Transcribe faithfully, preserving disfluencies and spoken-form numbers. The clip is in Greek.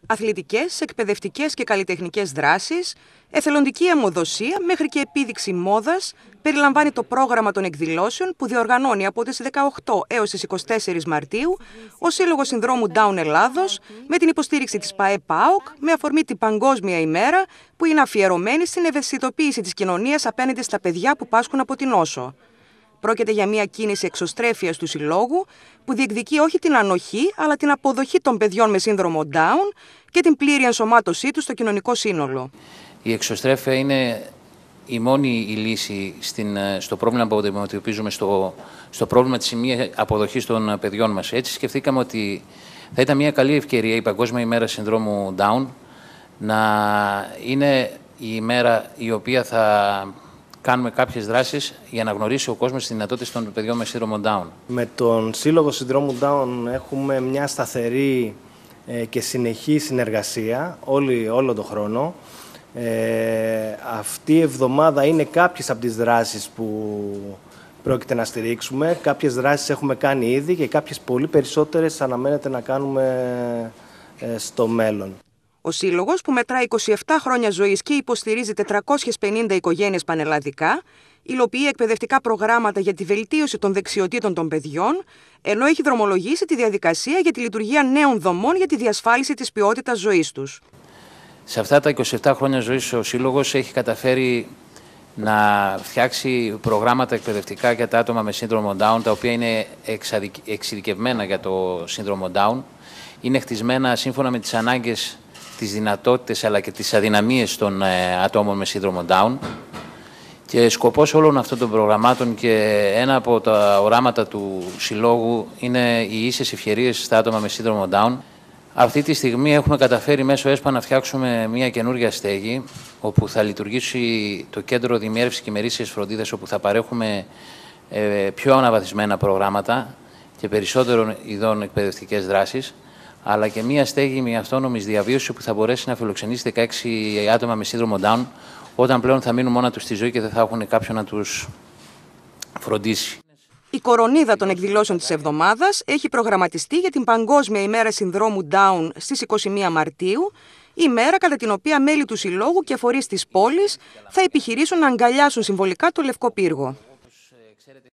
Αθλητικές, εκπαιδευτικές και καλλιτεχνικές δράσεις, εθελοντική αιμοδοσία μέχρι και επίδειξη μόδας περιλαμβάνει το πρόγραμμα των εκδηλώσεων που διοργανώνει από τις δεκαοκτώ έως τις είκοσι τέσσερις Μαρτίου ο Σύλλογος Συνδρόμου Down Ελλάδος με την υποστήριξη της ΠΑΕ-ΠΑΟΚ με αφορμή την Παγκόσμια ημέρα που είναι αφιερωμένη στην ευαισθητοποίηση της κοινωνίας απέναντι στα παιδιά που πάσχουν από την νόσο. Πρόκειται για μια κίνηση εξωστρέφειας του Συλλόγου που διεκδικεί όχι την ανοχή αλλά την αποδοχή των παιδιών με σύνδρομο Down και την πλήρη ενσωμάτωσή τους στο κοινωνικό σύνολο. Η εξωστρέφεια είναι η μόνη η λύση στην, στο πρόβλημα που αντιμετωπίζουμε, στο, στο πρόβλημα της μη αποδοχής των παιδιών μας. Έτσι σκεφτήκαμε ότι θα ήταν μια καλή ευκαιρία η Παγκόσμια ημέρα συνδρόμου Down να είναι η ημέρα η οποία θα κάνουμε κάποιες δράσεις για να γνωρίσει ο κόσμος τις δυνατότητες των παιδιών με σύνδρομο Down. Με τον Σύλλογο Συνδρόμου Down έχουμε μια σταθερή ε, και συνεχή συνεργασία όλη, όλο τον χρόνο. Ε, αυτή η εβδομάδα είναι κάποιες από τις δράσεις που πρόκειται να στηρίξουμε. Κάποιες δράσεις έχουμε κάνει ήδη και κάποιες πολύ περισσότερες αναμένεται να κάνουμε ε, στο μέλλον. Ο Σύλλογος, που μετρά είκοσι επτά χρόνια ζωής και υποστηρίζει τετρακόσιες πενήντα οικογένειες πανελλαδικά, υλοποιεί εκπαιδευτικά προγράμματα για τη βελτίωση των δεξιοτήτων των παιδιών, ενώ έχει δρομολογήσει τη διαδικασία για τη λειτουργία νέων δομών για τη διασφάλιση της ποιότητας ζωής τους. Σε αυτά τα είκοσι επτά χρόνια ζωής ο Σύλλογος έχει καταφέρει να φτιάξει προγράμματα εκπαιδευτικά για τα άτομα με σύνδρομο Down, τα οποία είναι εξειδικευμένα για το σύνδρομο Down, είναι χτισμένα σύμφωνα με τις ανάγκες, τις δυνατότητες αλλά και τις αδυναμίες των ε, ατόμων με σύνδρομο Down. Και σκοπός όλων αυτών των προγραμμάτων και ένα από τα οράματα του Συλλόγου είναι οι ίσες ευκαιρίες στα άτομα με σύνδρομο Down. Αυτή τη στιγμή έχουμε καταφέρει μέσω ΕΣΠΑ να φτιάξουμε μια καινούργια στέγη όπου θα λειτουργήσει το Κέντρο Δημιέρευσης και Ημερήσιας Φροντίδας, όπου θα παρέχουμε ε, πιο αναβαθμισμένα προγράμματα και περισσότερων ειδών εκπαιδευτικές δράσεις, αλλά και μια στέγη με αυτόνομης διαβίωσης που θα μπορέσει να φιλοξενήσει δεκαέξι άτομα με σύνδρομο Down, όταν πλέον θα μείνουν μόνα τους στη ζωή και δεν θα έχουν κάποιον να τους φροντίσει. Η κορονίδα των εκδηλώσεων της εβδομάδας έχει προγραμματιστεί για την Παγκόσμια ημέρα συνδρόμου Down στις είκοσι μία Μαρτίου, ημέρα κατά την οποία μέλη του Συλλόγου και φορείς της πόλης θα επιχειρήσουν να αγκαλιάσουν συμβολικά το Λευκό Πύργο.